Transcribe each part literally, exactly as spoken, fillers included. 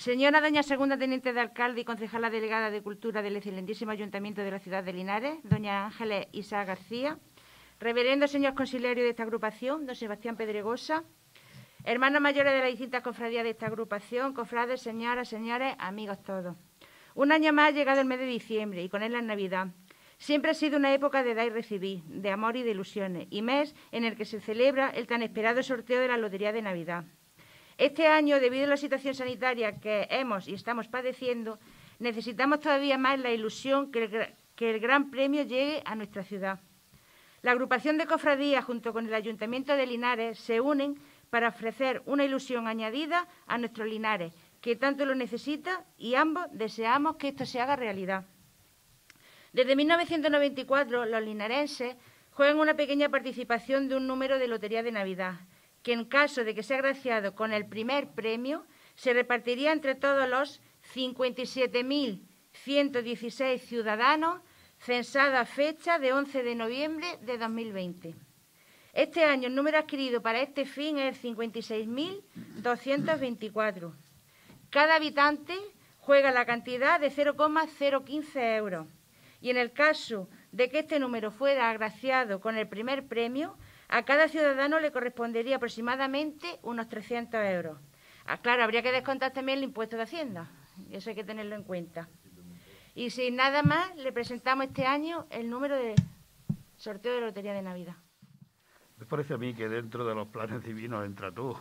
Señora doña segunda teniente de alcalde y concejala delegada de Cultura del excelentísimo Ayuntamiento de la ciudad de Linares, doña Ángeles Isa García, reverendo señor consigliero de esta agrupación, don Sebastián Pedregosa, hermanos mayores de las distintas cofradías de esta agrupación, cofrades, señoras, señores, amigos todos. Un año más ha llegado el mes de diciembre y con él la Navidad. Siempre ha sido una época de dar y recibir, de amor y de ilusiones, y mes en el que se celebra el tan esperado sorteo de la Lotería de Navidad. Este año, debido a la situación sanitaria que hemos y estamos padeciendo, necesitamos todavía más la ilusión que el, que el gran premio llegue a nuestra ciudad. La agrupación de cofradías, junto con el Ayuntamiento de Linares, se unen para ofrecer una ilusión añadida a nuestros Linares, que tanto lo necesita, y ambos deseamos que esto se haga realidad. Desde mil novecientos noventa y cuatro, los linarenses juegan una pequeña participación de un número de Lotería de Navidad, que en caso de que sea agraciado con el primer premio, se repartiría entre todos los cincuenta y siete mil ciento dieciséis ciudadanos censados a fecha de once de noviembre de dos mil veinte. Este año el número adquirido para este fin es el cincuenta y seis mil doscientos veinticuatro. Cada habitante juega la cantidad de cero coma cero quince euros. Y en el caso de que este número fuera agraciado con el primer premio, a cada ciudadano le correspondería aproximadamente unos trescientos euros. Ah, claro, habría que descontar también el impuesto de Hacienda. Eso hay que tenerlo en cuenta. Y sin nada más, le presentamos este año el número de sorteo de Lotería de Navidad. Me parece a mí que dentro de los planes divinos entra todo.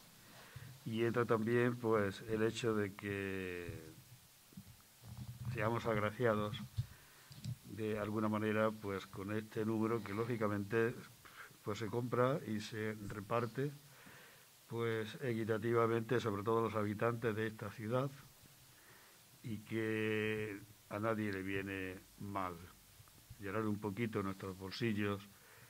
Y entra también pues el hecho de que seamos agraciados de alguna manera pues con este número que lógicamente pues se compra y se reparte pues equitativamente sobre todos los habitantes de esta ciudad y que a nadie le viene mal. Llenar un poquito nuestros bolsillos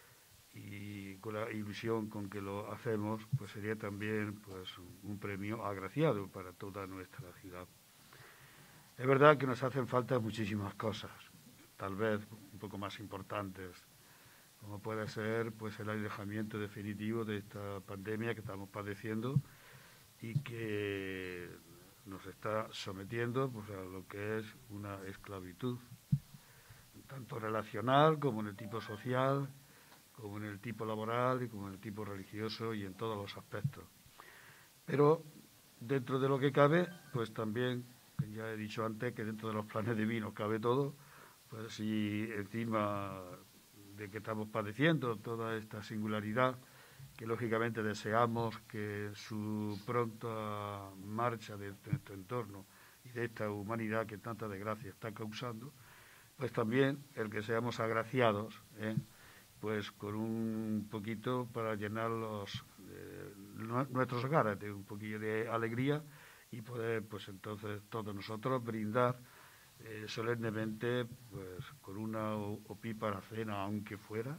y con la ilusión con que lo hacemos pues sería también pues un premio agraciado para toda nuestra ciudad. Es verdad que nos hacen falta muchísimas cosas, tal vez un poco más importantes, como puede ser pues el alejamiento definitivo de esta pandemia que estamos padeciendo y que nos está sometiendo pues, a lo que es una esclavitud, tanto relacional como en el tipo social, como en el tipo laboral y como en el tipo religioso y en todos los aspectos. Pero dentro de lo que cabe, pues también, ya he dicho antes que dentro de los planes divinos cabe todo, pues si encima de que estamos padeciendo toda esta singularidad, que lógicamente deseamos que su pronta marcha de nuestro entorno y de esta humanidad que tanta desgracia está causando, pues también el que seamos agraciados, ¿eh? pues con un poquito para llenar los, eh, nuestros hogares de un poquillo de alegría y poder pues entonces todos nosotros brindar Eh, solemnemente pues con una opípara cena aunque fuera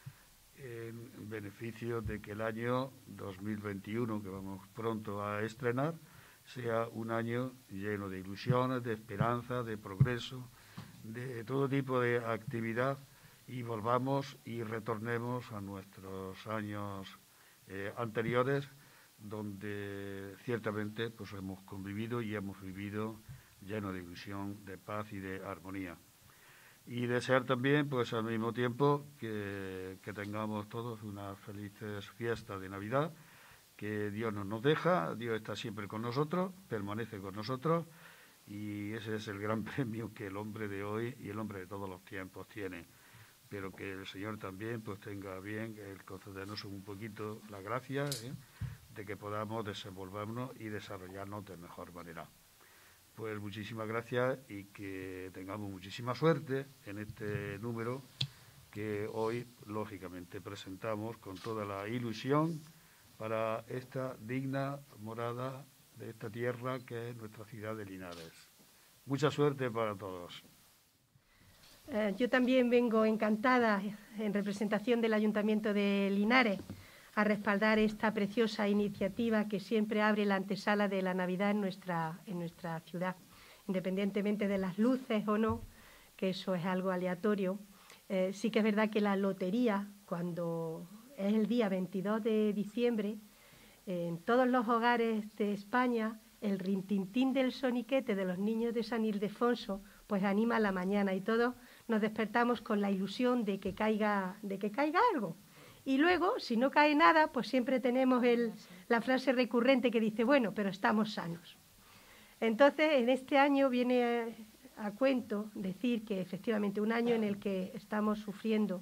en beneficio de que el año dos mil veintiuno que vamos pronto a estrenar sea un año lleno de ilusiones, de esperanza, de progreso, de todo tipo de actividad y volvamos y retornemos a nuestros años eh, anteriores donde ciertamente pues hemos convivido y hemos vivido lleno de ilusión, de paz y de armonía. Y desear también, pues al mismo tiempo, que, que tengamos todos unas felices fiestas de Navidad, que Dios no nos deja, Dios está siempre con nosotros, permanece con nosotros, y ese es el gran premio que el hombre de hoy y el hombre de todos los tiempos tiene. Pero que el Señor también pues tenga bien el concedernos un poquito la gracia, ¿eh? de que podamos desenvolvernos y desarrollarnos de mejor manera. Pues muchísimas gracias y que tengamos muchísima suerte en este número que hoy, lógicamente, presentamos con toda la ilusión para esta digna morada de esta tierra que es nuestra ciudad de Linares. Mucha suerte para todos. Eh, yo también vengo encantada, en representación del Ayuntamiento de Linares, a respaldar esta preciosa iniciativa que siempre abre la antesala de la Navidad en nuestra, en nuestra ciudad, independientemente de las luces o no, que eso es algo aleatorio. Eh, sí que es verdad que la lotería, cuando es el día veintidós de diciembre, eh, en todos los hogares de España el rintintín del soniquete de los niños de San Ildefonso pues anima la mañana y todos nos despertamos con la ilusión de que caiga, de que caiga algo. Y luego, si no cae nada, pues siempre tenemos el, la frase recurrente que dice, bueno, pero estamos sanos. Entonces, en este año viene a, a cuento decir que efectivamente un año en el que estamos sufriendo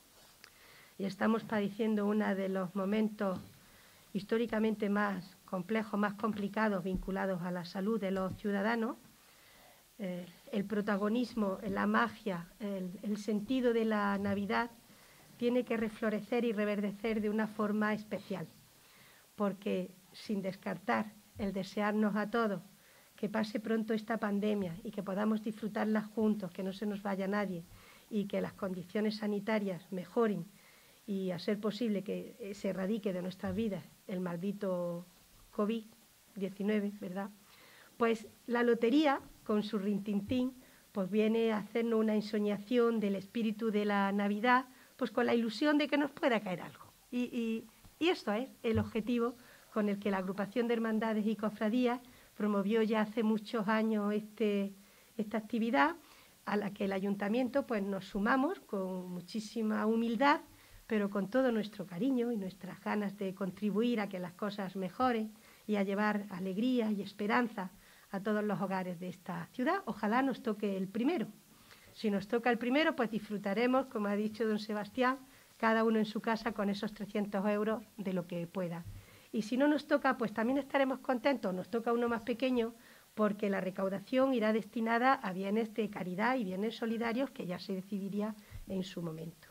y estamos padeciendo uno de los momentos históricamente más complejos, más complicados vinculados a la salud de los ciudadanos, eh, el protagonismo, la magia, el, el sentido de la Navidad tiene que reflorecer y reverdecer de una forma especial, porque sin descartar el desearnos a todos que pase pronto esta pandemia y que podamos disfrutarla juntos, que no se nos vaya nadie y que las condiciones sanitarias mejoren y a ser posible que se erradique de nuestras vidas el maldito COVID diecinueve, ¿verdad? Pues la lotería, con su rintintín, pues viene a hacernos una ensoñación del espíritu de la Navidad, pues con la ilusión de que nos pueda caer algo. Y, y, y esto es el objetivo con el que la agrupación de hermandades y cofradías promovió ya hace muchos años este, esta actividad, a la que el ayuntamiento pues nos sumamos con muchísima humildad, pero con todo nuestro cariño y nuestras ganas de contribuir a que las cosas mejoren y a llevar alegría y esperanza a todos los hogares de esta ciudad. Ojalá nos toque el primero. Si nos toca el primero, pues disfrutaremos, como ha dicho don Sebastián, cada uno en su casa con esos trescientos euros de lo que pueda. Y si no nos toca, pues también estaremos contentos, nos toca uno más pequeño, porque la recaudación irá destinada a bienes de caridad y bienes solidarios que ya se decidiría en su momento.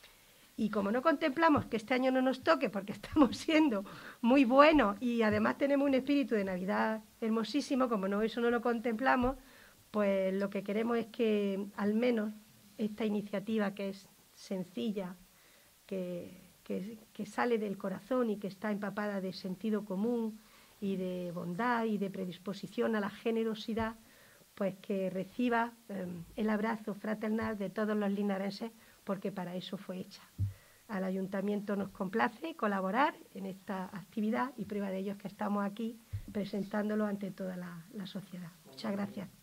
Y como no contemplamos que este año no nos toque, porque estamos siendo muy buenos y además tenemos un espíritu de Navidad hermosísimo, como no eso no lo contemplamos, pues lo que queremos es que al menos esta iniciativa, que es sencilla, que, que, que sale del corazón y que está empapada de sentido común y de bondad y de predisposición a la generosidad, pues que reciba eh, el abrazo fraternal de todos los linarenses, porque para eso fue hecha. Al ayuntamiento nos complace colaborar en esta actividad y prueba de ello es que estamos aquí presentándolo ante toda la, la sociedad. Muchas gracias.